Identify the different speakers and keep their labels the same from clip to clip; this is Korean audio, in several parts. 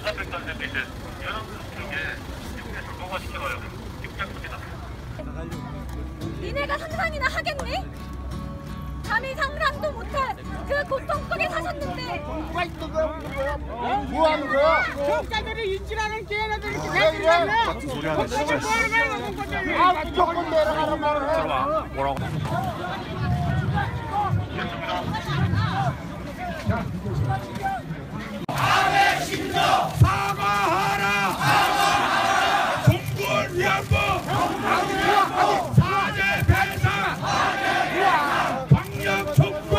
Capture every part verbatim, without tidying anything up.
Speaker 1: 사백단인데 이제 여러분 쪽에 이렇게 정보화 시켜봐요. 입장입니다.
Speaker 2: 니네가 상상이나 하겠니? 감히 상상도 못할 그 고통 속에 사셨는데
Speaker 3: 누가 있는 거야? 없는 거야? 뭐 하는 거야?
Speaker 4: 경찰들이 인질하는 걔네들이 이렇게
Speaker 3: 왜 이래?
Speaker 4: 대들이라며?
Speaker 5: 소리 하네 진짜.
Speaker 3: 아, 무조건 내려가란 말을 해.
Speaker 5: 들어와. 뭐라고?
Speaker 6: 아베 신조 사과하라. 사과하라. 종군 위안부. 사죄 배상. 방역 촉구.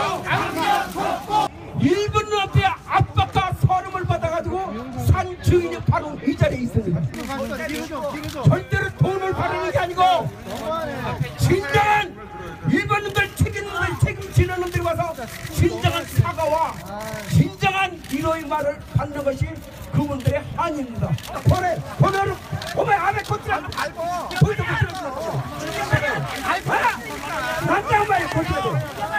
Speaker 6: 일본 앞에 압박과 서름을 받아가지고 산 증인이 바로 이 자리에 있습니다. 절대로 돈을 받는 게 아니고 진정한 일본인들 책임을 책임지는 놈들이 와서 진정한 사과와 진정한 위로의 말을 받는 것이 그분들의 한입니다. 보래 보면 보면 안에 콧질 알고 보이도 콧질 알고 알고 난장 말이 콧질